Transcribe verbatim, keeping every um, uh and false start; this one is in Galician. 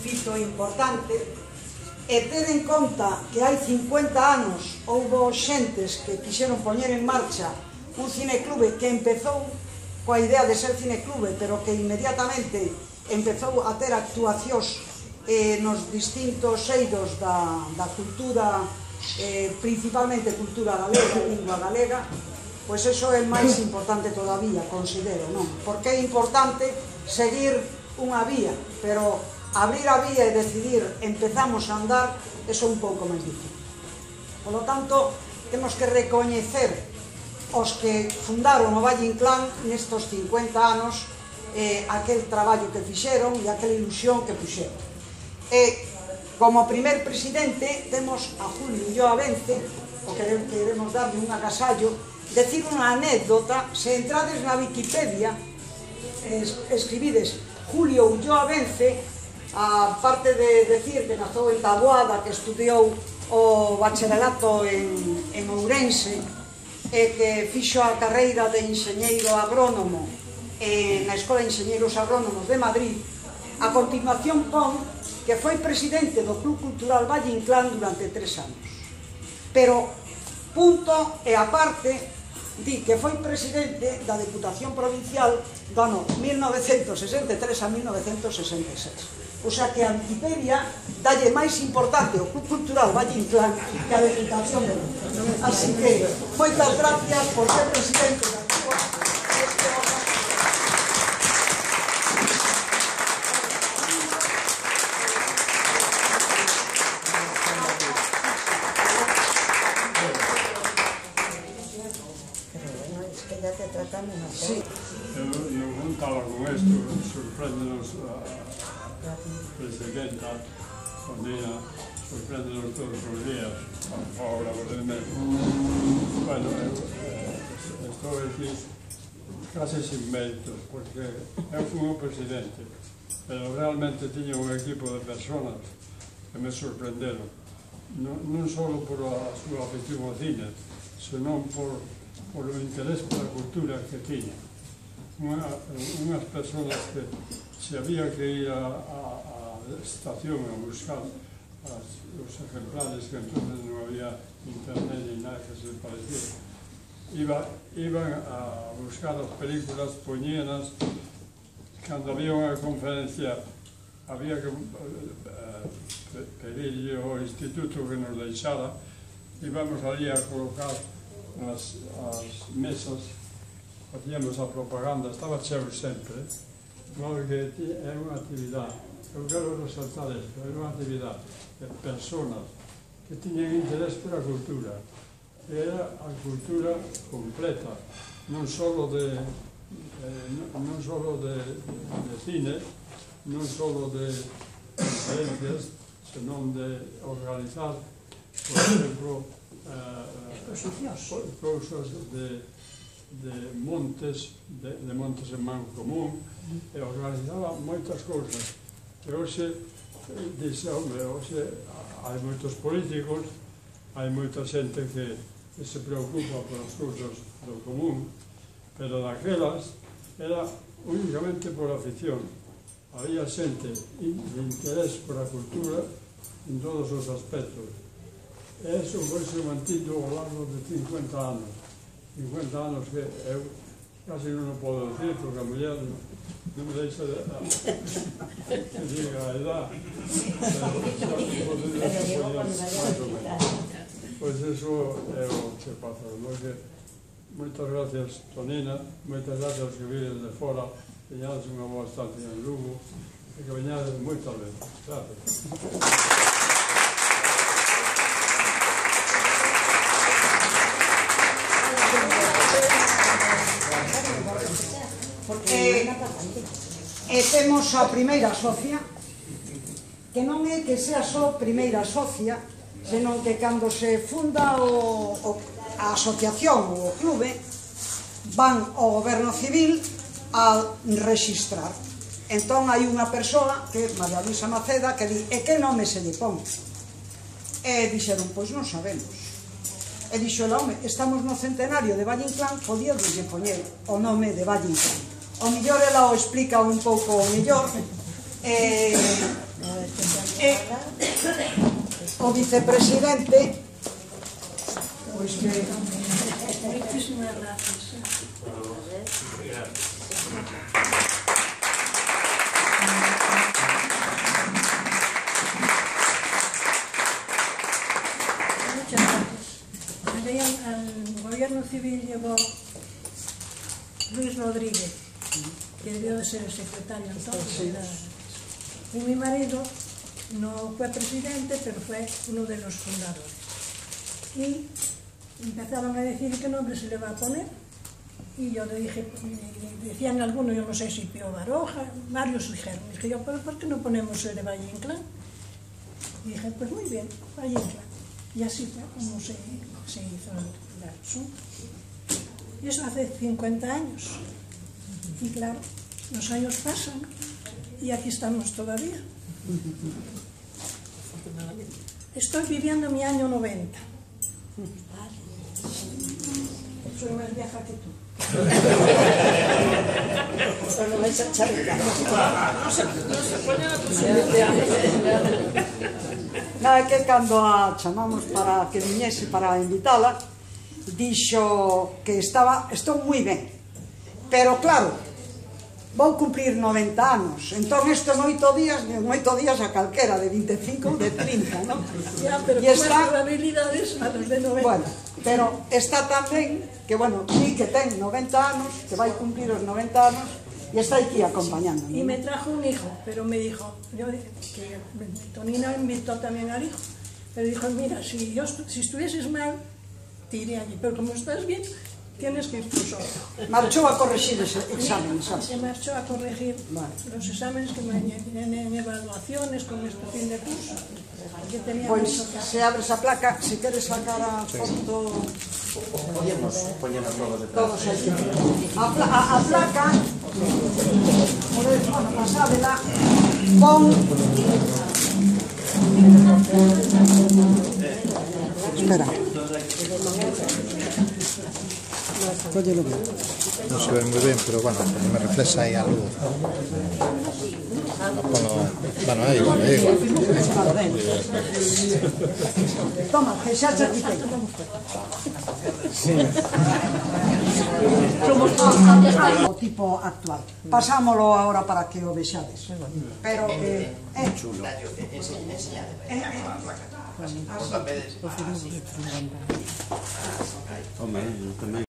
fito importante, e ter en conta que hai cincuenta anos houbo xentes que quixeron poñer en marcha un cineclube que empezou coa idea de ser cineclube, pero que inmediatamente empezou a ter actuacións eh, nos distintos eidos da, da cultura, eh, principalmente cultura galega, lingua galega, pois eso é máis importante todavía, considero, non? Porque é importante seguir unha vía, pero abrir a vía e decidir empezamos a andar, eso é un pouco máis difícil. Por lo tanto, temos que recoñecer os que fundaron o Valle Inclán nestos cincuenta anos, eh, aquel traballo que fixeron e aquela ilusión que puxeron. E, como primer presidente, temos a Julio Ulloa Vence, o que queremos darle un agasallo, decir unha anécdota. Se entrades na Wikipedia, es, escribides Julio Ulloa Vence, a parte de decir que nazou en Taboada, que estudiou o bacharelato en, en Ourense, e que fixo a carreira de enxeñeiro agrónomo eh, na Escola de Enxeñeiros Agrónomos de Madrid, a continuación pon que foi presidente do Club Cultural Valle Inclán durante tres anos. Pero, punto e aparte, di que foi presidente da Deputación Provincial do ano mil novecentos sesenta e tres a mil novecentos sesenta e seis. O sea que a Wikipedia dalle máis importante o Club Cultural Valle Inclán que a Deputación Provincial. Así que, moitas gracias por ser presidente da Club. Sí. Eu non estaba con isto, sorpréndenos a presidenta, Sonía, sorpréndenos todos os días, ahora por el mes. Bueno, eu estou aquí case sin méritos, porque eu fui o presidente, pero realmente tiña un equipo de personas que me sorprenderon, non só por a súa afición ao cine, senón por por o interés pola cultura que tiña. Unha, unhas personas que se había que ir a, a, a estación a buscar as, os ejemplares, que entonces non había internet ni nada que se pareciera, Iba, iban a buscar as películas, poñíanas, cando había unha conferencia había que eh, pedirlle ao instituto que nos deixara, íbamos ali a colocar as, as mesas, facíamos a propaganda, estaba cheo sempre, claro que é unha actividade, eu quero resaltar isto, é unha actividade de personas que tiñen interés pola cultura, era a cultura completa, non só de, eh, non só de, de cine, non só de conferencias, senón de organizar, por exemplo, eh, cousas de, de montes, de, de montes en Mancomún, e organizaba moitas cousas. E hoxe, dixe, hombre, hoxe hai moitos políticos, hai moita xente que que se preocupa polas cousas do común, pero daquelas era únicamente por afición. Había xente de interés por a cultura en todos os aspectos. E iso foi se mantido ao largo de cincuenta anos. cincuenta anos que eu casi non o podo decir, porque a muller non me deixa de que diga a edad, pero xa podo decir que podía máis ou menos. Pois iso é o que pasa, porque moitas gracias, Tonina, moitas gracias que viven de fora, que veñades unha boa estancia en Lugo, e que veñades moitas veces. Gracias. E, e temos a primeira socia, que non é que sea só primeira socia, senón que cando se funda o, o, a asociación ou o clube, van ao goberno civil a registrar. Entón hai unha persoa, que é María Luisa Maceda, que di, e que nome se lle pon? E dixeron, pois non sabemos. E dixo, home, estamos no centenario de Valle Inclán, podía lle poñer o nome de Valle Inclán. O mellor ela o explica un pouco mellor, e E o vicepresidente, pois que... Muchísimas gracias. Muchas gracias. Allí al, al gobierno civil llegó Luis Rodríguez, que debió de ser el secretario entonces. Y mi marido no fue presidente, pero fue uno de los fundadores. Y empezaron a decir qué nombre se le va a poner. Y yo le dije, decían algunos, yo no sé si Pío Baroja, varios dijeron. Dije yo, ¿pero por qué no ponemos el de Valle Inclán? Y dije, pues muy bien, Valle Inclán. Y así fue como se, se hizo el asunto. Y eso hace cincuenta años. Y claro, los años pasan y aquí estamos todavía. Estoy viviendo mi año noventa. Soy más vieja que tú. Bueno, vais a echar el carro. No se, no se pone a tu Nada, que cando a chamamos para que viñese para invitala, dixo que estaba, estou moi ben, pero claro, vou cumprir noventa anos, entón isto en oito días, en oito días a calquera, de vinte e cinco ou de trinta, non? Ya, pero E está, con probabilidades a los de noventa. bueno, pero está tamén que, bueno, sí que ten noventa anos, que vai cumplir os noventa anos, y está aquí acompañándome. Y me trajo un hijo, pero me dijo, yo dije que Tonina invitó también al hijo, pero dijo, mira, si, yo, si estuvieses mal, te iré allí, pero como estás bien, tienes que ir tú solo. Marchou a corregir ese examen, sabes? Se marchó a corregir Vale. los exámenes que me tienen en evaluaciones con este fin de curso. Que tenía Pois, mucho que se abres a placa, se queres sacar a foto... Podemos poñernos todos detrás. Todos aquí. A, pla a, a placa, podes pasádela con... Espera. Cóllelo bien. No se ve muy bien, pero bueno, me refleja ahí algo. Ponlo, bueno, es igual, es igual. Toma, que xa te quitei. O tipo actual. Pasámolo ahora para que o vexades. Pero que... É chulo. Hombre, yo también.